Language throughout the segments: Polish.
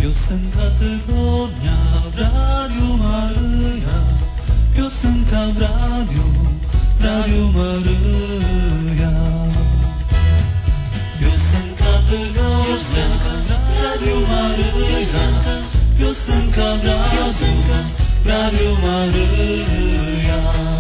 Piosenka tygodnia w Radiu Maryja. Piosenka w Radiu Maryja. Piosenka tygodnia w Radiu Maryja. Piosenka w Radiu Maryja.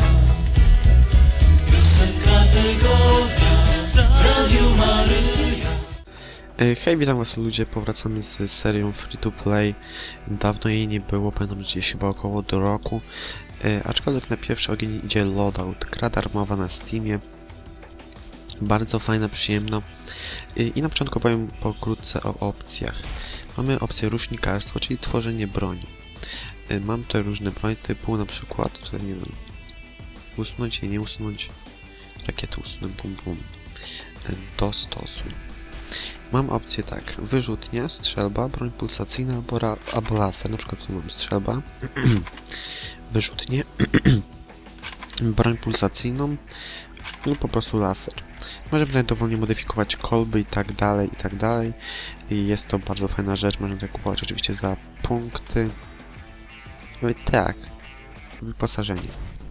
Piosenka tygodnia w Radiu Maryja. Hej, witam was ludzie, powracamy z serią Free to Play. Dawno jej nie było, pamiętam, że gdzieś chyba około do roku. Aczkolwiek na pierwszy ogień idzie Loadout, gra darmowa na Steamie. Bardzo fajna, przyjemna. I na początku powiem pokrótce o opcjach. Mamy opcję rusznikarstwo, czyli tworzenie broni. Mam tutaj różne broni typu, na przykład, tutaj nie wiem, usunąć i nie usunąć. Rakiety usunę, bum bum. Dostosuj. Mam opcję tak, wyrzutnia, strzelba, broń pulsacyjna albo laser, na przykład tu mam strzelba, wyrzutnie, broń pulsacyjną lub po prostu laser. Możemy tutaj dowolnie modyfikować kolby i tak dalej. I jest to bardzo fajna rzecz, można tutaj kupować oczywiście za punkty. No i tak, wyposażenie.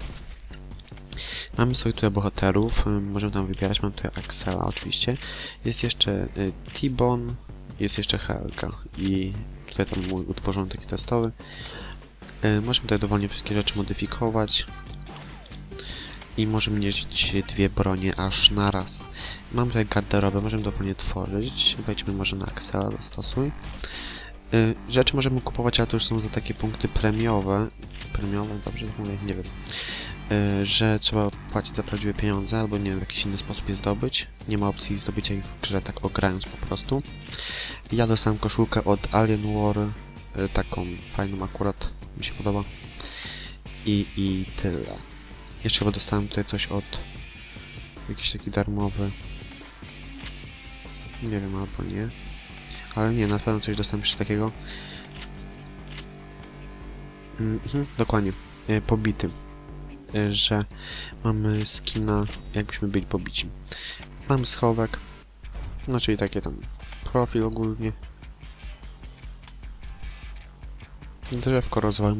Mamy sobie tutaj bohaterów, możemy tam wybierać, mam tutaj Axela oczywiście. Jest jeszcze T-Bone, jest jeszcze Helga i tutaj tam mój utworzony taki testowy. Możemy tutaj dowolnie wszystkie rzeczy modyfikować. I możemy mieć dwie bronie aż na raz. Mam tutaj garderobę, możemy dowolnie tworzyć. Wejdźmy może na Axela, dostosuj. Rzeczy możemy kupować, ale to już są za takie punkty premiowe. Premiowe, dobrze mówię? Nie wiem. Że trzeba płacić za prawdziwe pieniądze, albo nie wiem, w jakiś inny sposób je zdobyć. Nie ma opcji zdobycia ich w grze, tak ogrając po prostu. Ja dostałem koszulkę od Alien War, taką fajną akurat, mi się podoba. I tyle. Jeszcze chyba dostałem tutaj coś od... jakiś taki darmowy... nie wiem, albo nie. Ale nie, na pewno coś dostałem jeszcze takiego. Dokładnie. Pobity. Że mamy skina, jakbyśmy byli pobici. Mamy schowek. No, czyli takie tam profil ogólnie. Drzewko rozwój.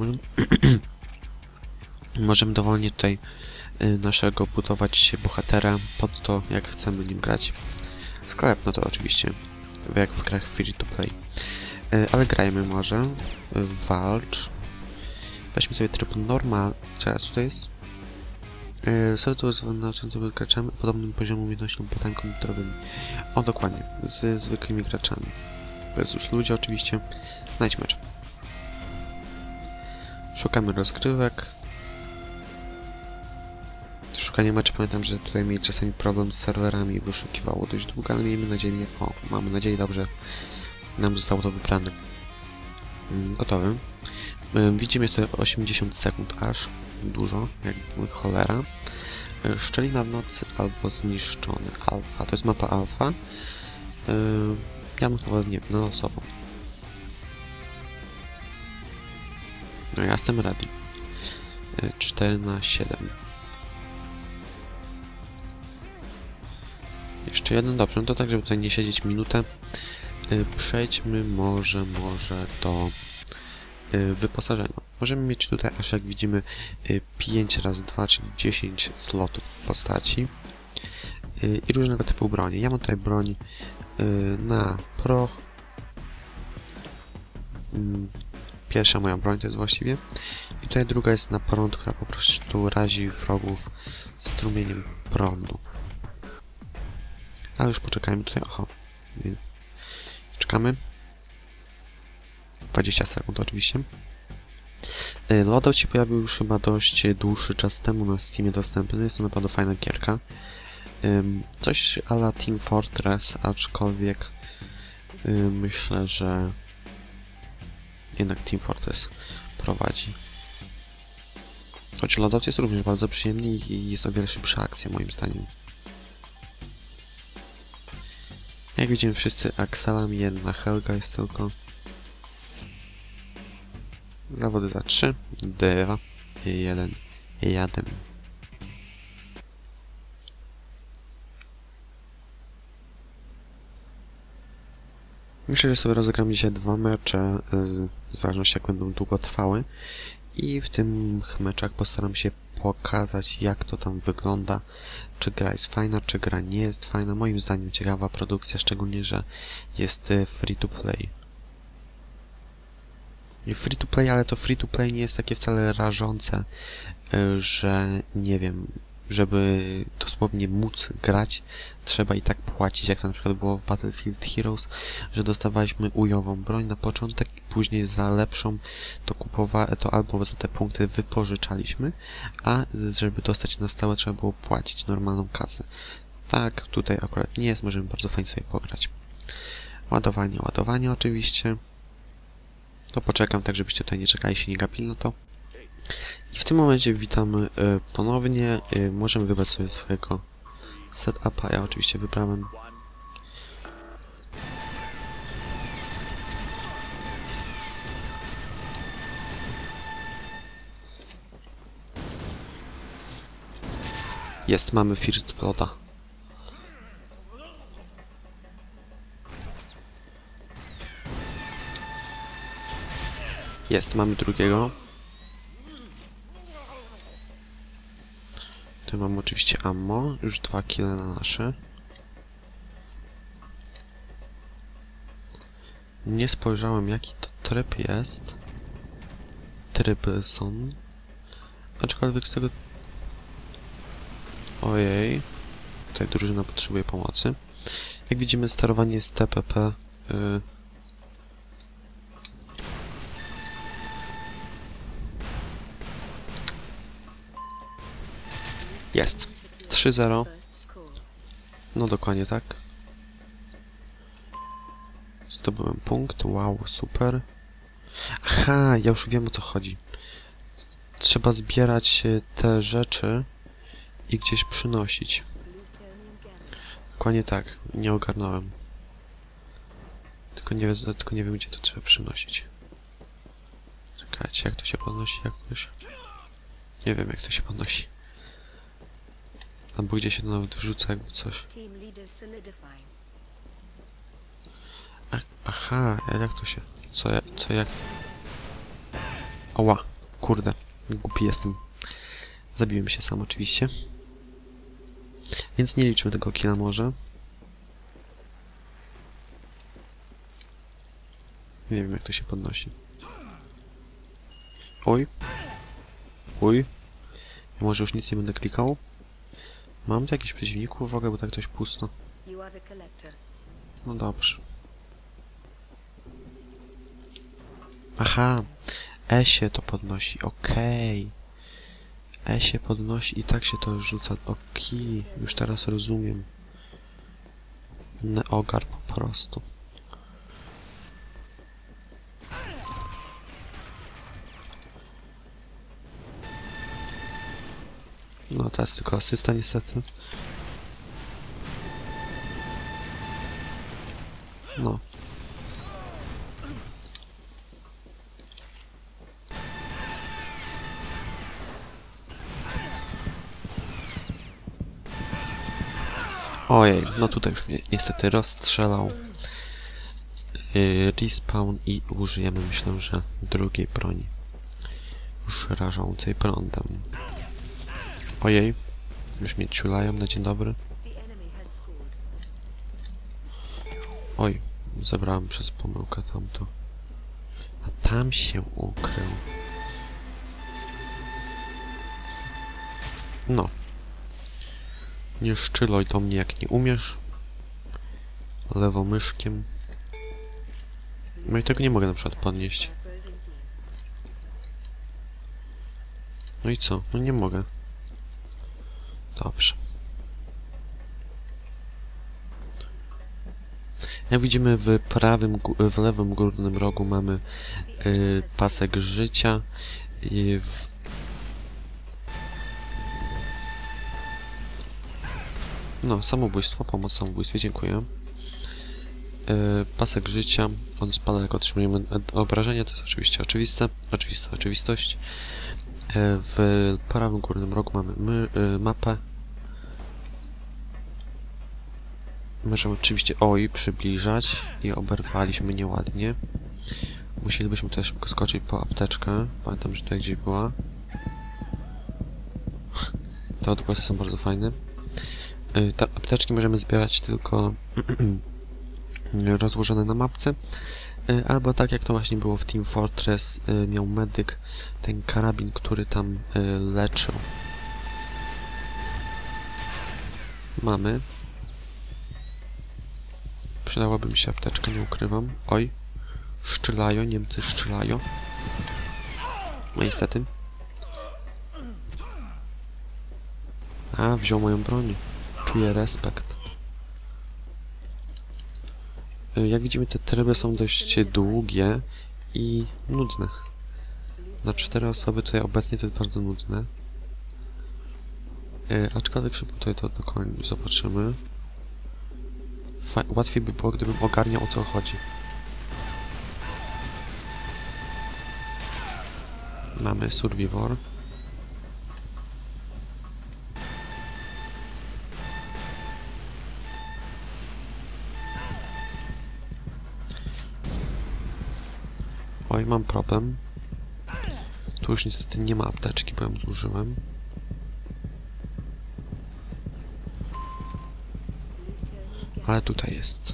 Możemy dowolnie tutaj naszego budować bohatera pod to, jak chcemy nim grać. Sklep, no to oczywiście jak w grach free to play. Ale grajmy może. Walcz. Weźmy sobie tryb normal. Teraz tutaj jest. Są to znaczącymi graczami o podobnym poziomie umiejętności lub pytań komputerowymi. O, dokładnie. Z zwykłymi graczami. To jest już ludzie oczywiście. Znajdź mecz. Szukamy rozgrywek. Szukanie meczu, pamiętam, że tutaj mieli czasami problem z serwerami i wyszukiwało dość długo, ale miejmy nadzieję, mamy nadzieję, dobrze nam zostało to wybrane. Gotowy. Widzimy tutaj 80 sekund aż. Dużo, jak cholera. Szczelina w nocy albo zniszczony. Alfa. To jest mapa alfa. Ja bym chyba nie wiem, osobą. No ja jestem ready. 4/7. Jeszcze jeden, dobrze, no to tak, żeby tutaj nie siedzieć minutę. Przejdźmy może do wyposażenia. Możemy mieć tutaj, aż jak widzimy, 5 razy 2, czyli 10 slotów postaci i różnego typu broni. Ja mam tutaj broń na proch. Pierwsza moja broń to jest właściwie. I tutaj druga jest na prąd, która po prostu razi wrogów strumieniem prądu. Ale już poczekajmy tutaj, oho. Czekamy. 20 sekund oczywiście. Loadout się pojawił już chyba dość dłuższy czas temu na Steamie dostępny. Jest to naprawdę fajna gierka. Coś a la Team Fortress, aczkolwiek myślę, że jednak Team Fortress prowadzi. Choć Loadout jest również bardzo przyjemny i jest o wiele szybsza akcja moim zdaniem. Jak widzimy wszyscy Axelami, jedna Helga jest tylko. Zawody za 3, 2, 1, jadę. Myślę, że sobie rozegram dzisiaj 2 mecze, w zależności jak będą długo trwały. I w tych meczach postaram się pokazać, jak to tam wygląda, czy gra jest fajna, czy gra nie jest fajna. Moim zdaniem ciekawa produkcja, szczególnie, że jest free to play. I free to play, ale to free to play nie jest takie wcale rażące, że nie wiem, żeby dosłownie móc grać, trzeba i tak płacić, jak to na przykład było w Battlefield Heroes, że dostawaliśmy ujową broń na początek i później za lepszą to albo za te punkty wypożyczaliśmy, a żeby dostać na stałe trzeba było płacić normalną kasę. Tak, tutaj akurat nie jest, możemy bardzo fajnie sobie pograć. Ładowanie oczywiście. To poczekam tak, żebyście tutaj nie czekali, się nie gapili na to. I w tym momencie witamy ponownie. Możemy wybrać sobie swojego setupa. Ja oczywiście wybrałem. Jest, mamy First Blooda. Jest, mamy drugiego. Tu mam oczywiście ammo, już 2 kile na nasze. Nie spojrzałem, jaki to tryb jest. Tryby są. Aczkolwiek z tego... Ojej. Tutaj drużyna potrzebuje pomocy. Jak widzimy, sterowanie jest TPP. Jest. 3-0. No dokładnie tak. Zdobyłem punkt. Wow, super. Aha, ja już wiem, o co chodzi. Trzeba zbierać te rzeczy i gdzieś przynosić. Dokładnie tak. Nie ogarnąłem. Tylko nie wiem, gdzie to trzeba przynosić. Czekajcie, jak to się podnosi jakoś? Nie wiem, jak to się podnosi. Albo gdzie się nawet wrzuca jakby coś. Aha, jak to się... jak... Oła, kurde, głupi jestem. Zabiłem się sam oczywiście. Więc nie liczmy tego killa może. Nie wiem, jak to się podnosi. Oj. Uj. Ja może już nic nie będę klikał. Mam tu jakichś przeciwników w ogóle, bo tak dość pusto. No dobrze. Aha! E się to podnosi, okej. E się podnosi i tak się to rzuca. Okej, już teraz rozumiem. Neogar po prostu. No teraz tylko asysta niestety. No. Ojej, no tutaj już mnie niestety rozstrzelał. Respawn i użyjemy, myślę, że drugiej broni. Już rażącej prądem. Ojej, już mnie ciulają na dzień dobry. Oj, zebrałem przez pomyłkę tamto. A tam się ukrył. No. Nie szczyloj do mnie, jak nie umiesz. Lewomyszkiem. No i tego nie mogę na przykład podnieść. No i co? No nie mogę. Dobrze. Jak widzimy w lewym górnym rogu mamy pasek życia i no, samobójstwo, pomoc w samobójstwie, dziękuję. Pasek życia, on spada jak otrzymujemy obrażenia, to jest oczywiście oczywistość. W prawym górnym rogu mamy mapę. Możemy oczywiście przybliżać i oberwaliśmy nieładnie. Musielibyśmy też szybko skoczyć po apteczkę. Pamiętam, że tutaj gdzieś była. Te odgłosy są bardzo fajne. Te apteczki możemy zbierać tylko rozłożone na mapce. Albo tak jak to właśnie było w Team Fortress, miał medyk ten karabin, który tam leczył. Mamy. Przydałaby mi się apteczka, nie ukrywam. Oj. Strzelają, Niemcy strzelają. No niestety. A, wziął moją broń. Czuję respekt. Jak widzimy, te tryby są dość długie i nudne. Na 4 osoby tutaj obecnie to jest bardzo nudne. Aczkolwiek szybko tutaj to zobaczymy. Łatwiej by było, gdybym ogarniał, o co chodzi. Mamy Survivor. Oj, mam problem. Tu już niestety nie ma apteczki, bo ją zużyłem. Ale tutaj jest.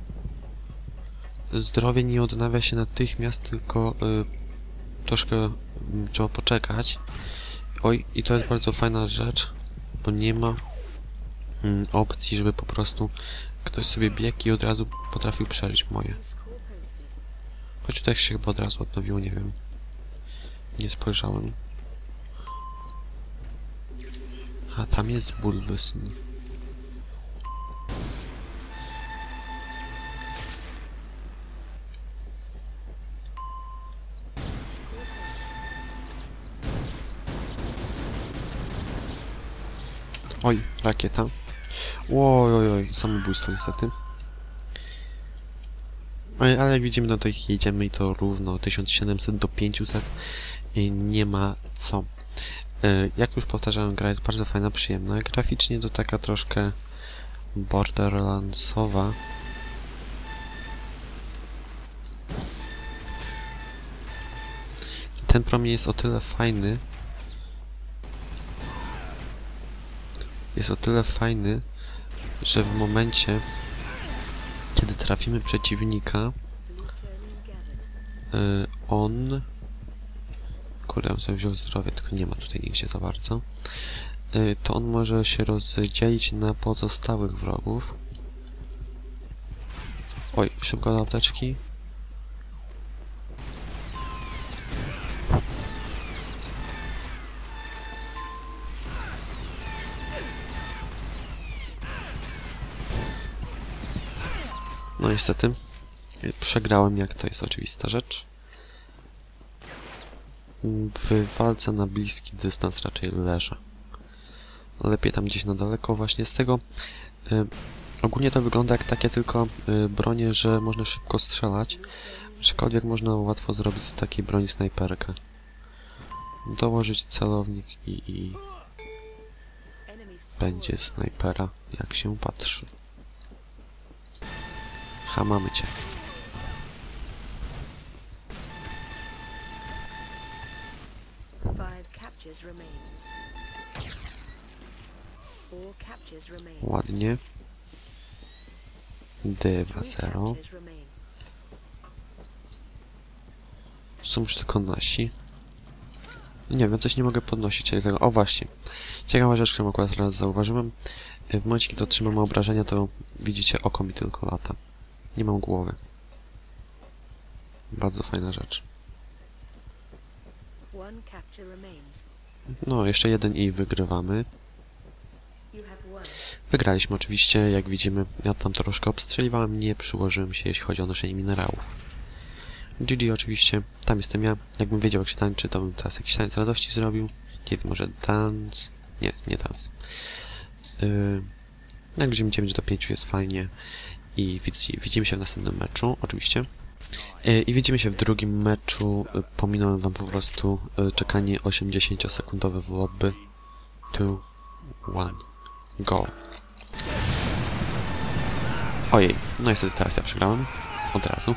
Zdrowie nie odnawia się natychmiast, tylko troszkę trzeba poczekać. Oj, i to jest bardzo fajna rzecz, bo nie ma opcji, żeby po prostu ktoś sobie biegł i od razu potrafił przeżyć moje. Choć tutaj się chyba od razu odnowiło, nie wiem. Nie spojrzałem. A tam jest bulwysyn. Oj, rakieta. Oj, samobójstwo niestety. Ale jak widzimy, no to ich jedziemy i to równo 1700 do 500 i nie ma co. Jak już powtarzałem, gra jest bardzo fajna, przyjemna. Graficznie to taka troszkę borderlandsowa. Ten promień jest o tyle fajny, że w momencie, kiedy trafimy przeciwnika, on... Kurde, on sobie wziął zdrowie, tylko nie ma tutaj nigdzie za bardzo. To on może się rozdzielić na pozostałych wrogów. Oj, szybko do apteczki. No niestety, przegrałem, jak to jest oczywista rzecz. W walce na bliski dystans raczej leżę. Lepiej tam gdzieś na daleko właśnie z tego. Ogólnie to wygląda jak takie tylko bronie, że można szybko strzelać. Aczkolwiek można łatwo zrobić z takiej broni snajperkę. Dołożyć celownik i będzie snajpera, jak się patrzy. Ha, mamy cię. Ładnie. D2-0. Są już tylko nasi. Nie wiem, coś nie mogę podnosić tego. O właśnie. Ciekawa rzecz, którą akurat teraz zauważyłem. W momencie, kiedy otrzymamy obrażenia, to widzicie, oko mi tylko lata. Nie mam głowy. Bardzo fajna rzecz. No, jeszcze jeden i wygrywamy. Wygraliśmy oczywiście, jak widzimy. Ja tam troszkę obstrzeliwałem, nie przyłożyłem się, jeśli chodzi o noszenie minerałów. GG oczywiście, tam jestem ja. Jakbym wiedział, jak się tańczy, to bym teraz jakiś taniec radości zrobił. Nie wiem, może dance? Nie dance. Jak widzimy, 9 do 5 jest fajnie. I widzimy się w następnym meczu, oczywiście. I widzimy się w drugim meczu. Pominąłem wam po prostu czekanie 80-sekundowe w lobby. 2, 1, go. Ojej, no niestety teraz ja przegrałem. Od razu.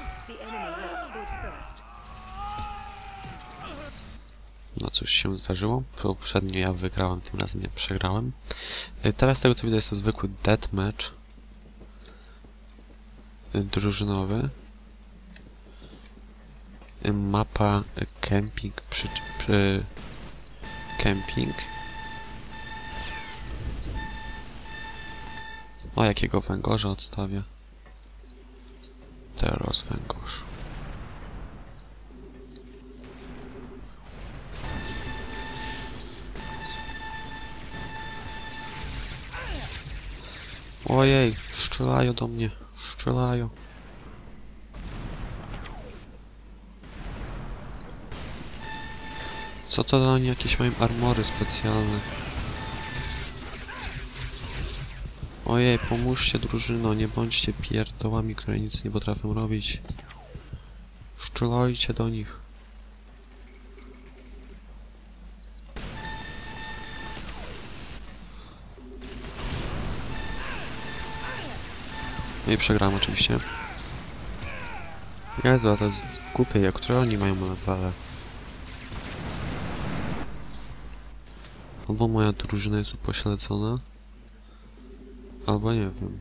No cóż się zdarzyło. Poprzednio ja wygrałem, tym razem ja przegrałem. Teraz z tego co widzę jest to zwykły deathmatch. Drużynowy. Mapa camping camping. O, jakiego węgorza odstawię. Teraz węgorz. Ojej, strzelają do mnie. Strzelają. Co to oni jakieś mają armory specjalne? Ojej, pomóżcie drużyno, nie bądźcie pierdołami, które nic nie potrafią robić. Strzelajcie do nich. No i przegrałem oczywiście. Jezu, a to jest głupie, jak które oni mają levele. Albo moja drużyna jest upośledzona, albo nie wiem.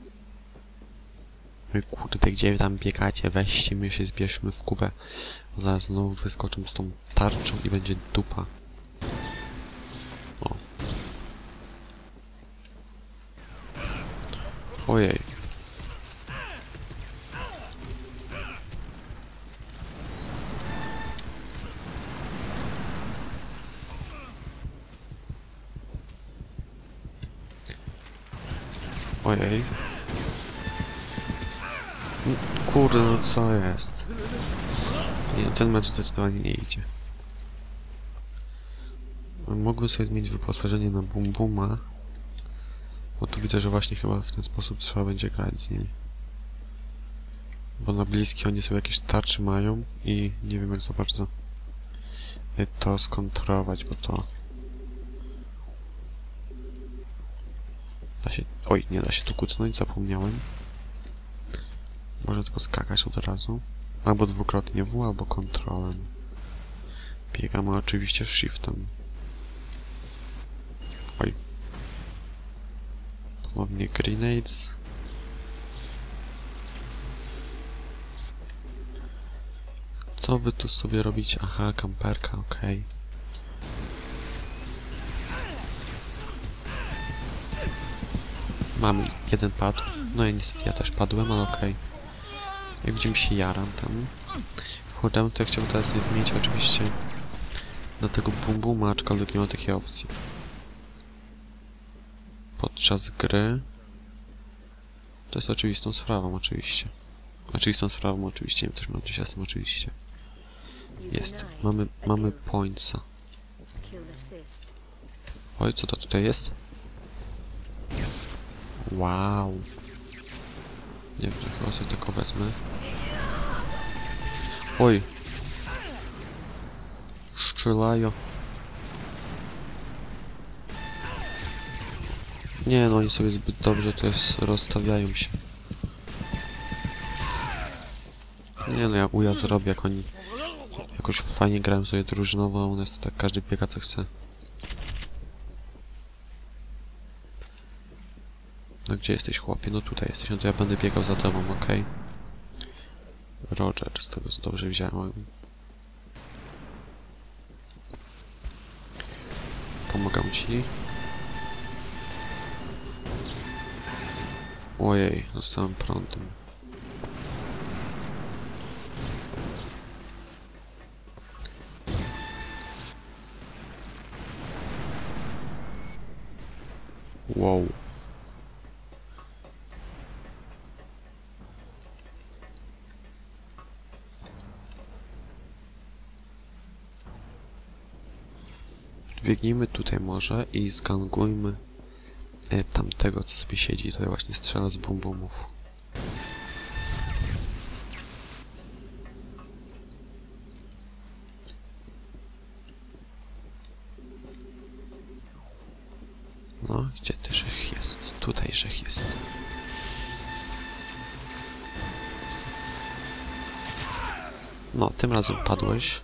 Oj kurde, gdzie wy tam biegacie? Weźcie my się zbierzmy w kubę. Zaraz znowu wyskoczę z tą tarczą i będzie dupa. O. Ojej. Ojej. Kurde, no co jest? Nie, ten mecz zdecydowanie nie idzie. Mógłbym sobie zmienić wyposażenie na Bum Buma. Bo tu widzę, że właśnie chyba w ten sposób trzeba będzie grać z nim. Bo na bliskie oni sobie jakieś tarczy mają i nie wiem jak za bardzo to skontrolować, bo to... Da się... Oj, nie da się tu kucnąć, zapomniałem. Może tylko skakać od razu. Albo dwukrotnie W, albo kontrolem. Biegamy oczywiście shiftem. Oj. Ponownie grenades. Co wy tu sobie robicie? Aha, kamperka, okej. Mamy jeden padł. No i niestety ja też padłem, ale okej. Jak widzimy się jaram tam. Kurde, to ja chciałbym teraz nie zmienić oczywiście do tego Bum Buma, aczkolwiek nie ma takiej opcji. Podczas gry to jest oczywistą sprawą, oczywiście. Oczywistą sprawą, oczywiście. Nie wiem, też mam gdzieś jestem, oczywiście. Jest. Mamy pointsa. Oj, co to tutaj jest? Wow. Nie wiem, że chyba sobie tylko wezmę. Oj. Strzelają. Nie no, oni sobie zbyt dobrze to jest, rozstawiają się. Nie no, ja uja zrobię, jak oni jakoś fajnie grają sobie drużynowo, a u nas to tak każdy biega co chce. No gdzie jesteś, chłopie? No tutaj jesteś, no to ja będę biegał za tobą, okej? Roger, z tego co dobrze wziąłem. Pomagam ci. Ojej, dostałem prądem. Wow. Biegnijmy tutaj może i zgangujmy tamtego, co sobie siedzi. Tutaj właśnie strzela z Bum Bumów. No, gdzie ty Rzech jest? Tutaj Rzech jest. No, tym razem padłeś.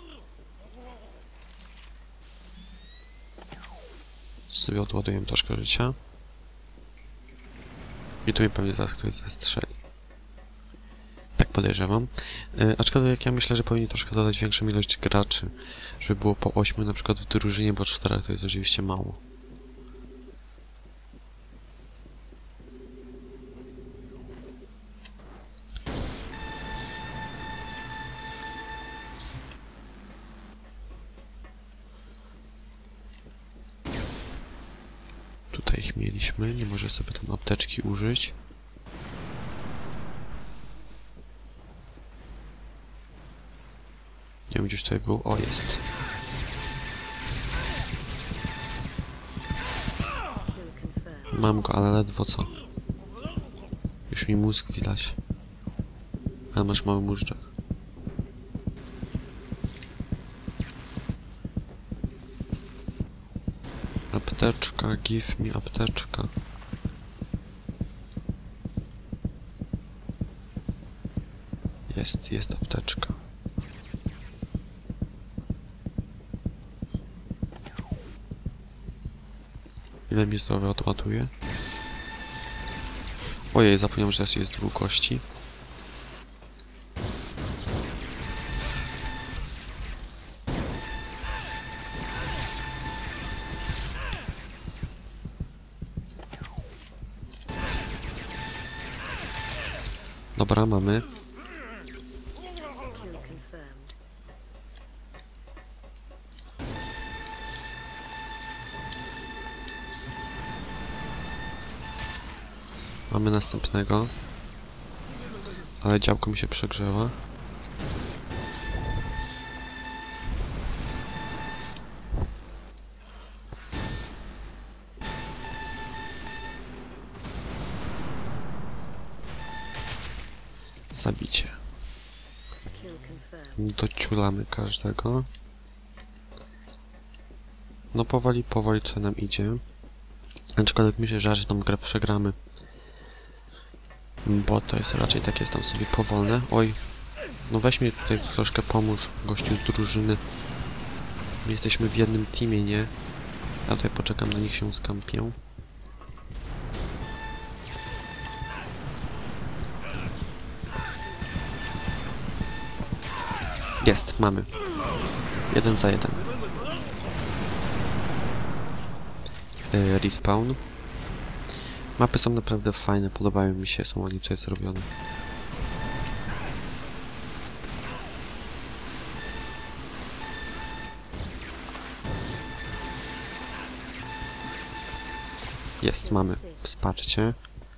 Sobie odładujemy troszkę życia. I tu mi pewnie zaraz ktoś zestrzeli. Tak podejrzewam. Aczkolwiek ja myślę, że powinni troszkę dodać większą ilość graczy. Żeby było po 8 na przykład w drużynie, bo 4 to jest oczywiście mało. Tutaj ich mieliśmy, nie może sobie tam apteczki użyć. Nie wiem, gdzieś tutaj był. O, jest. Mam go, ale ledwo co. Już mi mózg widać. Ale masz mały móżdżek. Apteczka, give mi apteczka. Jest apteczka. Ile mi zdrowia odładuje? Ojej, zapomniałem, że teraz jest 2 kości. Dobra, mamy. Mamy następnego. Ale działko mi się przegrzewa. Zabicie. Dociulamy każdego. No powoli co nam idzie. Aczkolwiek myślę, że raczej tą grę przegramy. Bo to jest raczej takie tam sobie powolne. Oj, no weź mi tutaj troszkę pomóż, gościu z drużyny. My jesteśmy w jednym teamie, nie? Ja tutaj poczekam, na nich się skampię. Jest, mamy. 1 za 1. Respawn. Mapy są naprawdę fajne, podobają mi się, są oni tutaj zrobione. Jest, mamy wsparcie.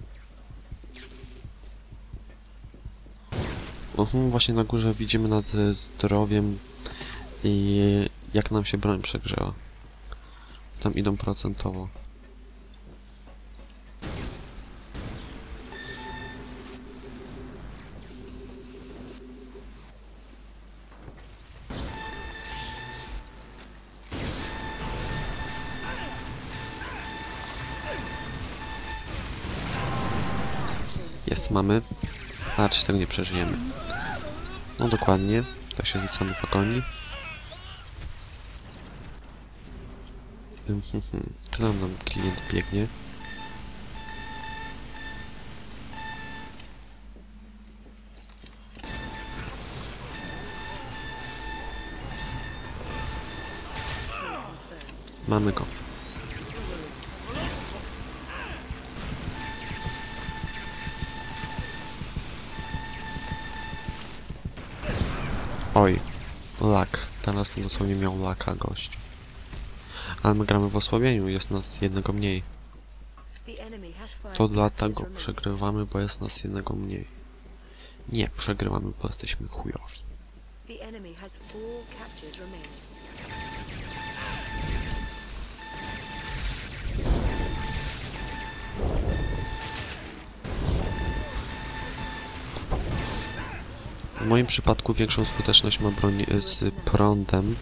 Właśnie na górze widzimy nad zdrowiem i jak nam się broń przegrzała. Tam idą procentowo. Jest, mamy. A, czy tego nie przeżyjemy. No dokładnie. Tak się rzucamy po koni. Tu nam klient biegnie. Mamy go. Oj, lak. Teraz dosłownie miał laka gość. Ale my gramy w osłabieniu, jest nas jednego mniej. To dlatego przegrywamy, bo jest nas jednego mniej. Nie, przegrywamy, bo jesteśmy chujowi. W moim przypadku większą skuteczność ma broń z prądem.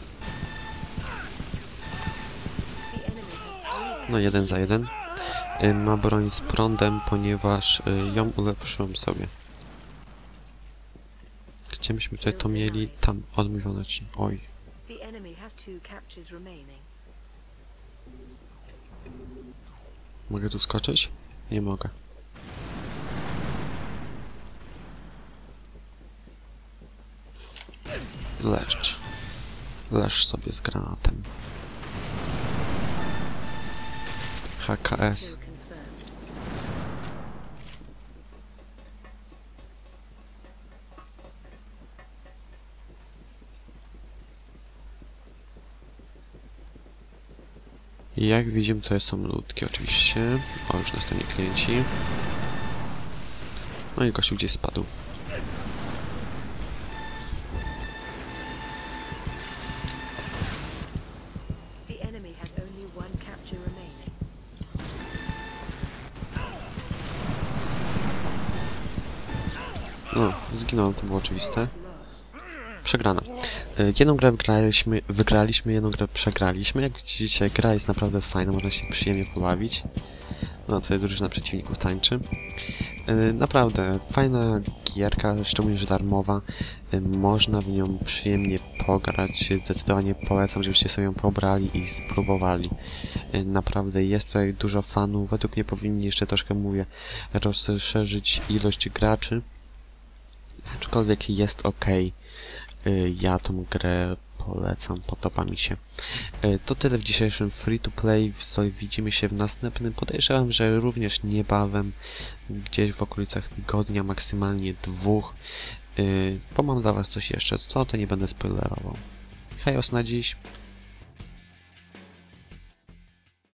No 1 za 1. Ma broń z prądem, ponieważ ją ulepszyłem sobie. Gdzie myśmy tutaj to mieli? Tam, odmówione ci. Oj. The enemy has 2 captures remaining. Mogę tu skoczyć? Nie mogę. Leż. Leż sobie z granatem. HKS. Kill confirmed. I jak widzimy, to są ludki oczywiście. O, już następni klienci. No i gościu gdzieś spadł. The enemy has only 1 capture remaining. No, zginąłem, to było oczywiste. Lost. Przegrana. Jedną grę wygraliśmy, jedną grę przegraliśmy. Jak widzicie, gra jest naprawdę fajna, można się przyjemnie pobawić. No, tutaj drużyna przeciwników tańczy. Naprawdę fajna gierka, szczególnie, że darmowa. Można w nią przyjemnie pograć. Zdecydowanie polecam, żebyście sobie ją pobrali i spróbowali. Naprawdę jest tutaj dużo fanów. Według mnie powinni jeszcze troszkę, mówię, rozszerzyć ilość graczy. Aczkolwiek jest ok. Ja tą grę polecam, podoba mi się. To tyle w dzisiejszym Free to Play. Widzimy się w następnym. Podejrzewam, że również niebawem, gdzieś w okolicach tygodnia, maksymalnie 2. Bo mam dla was coś jeszcze, co to nie będę spoilerował. Hejos na dziś.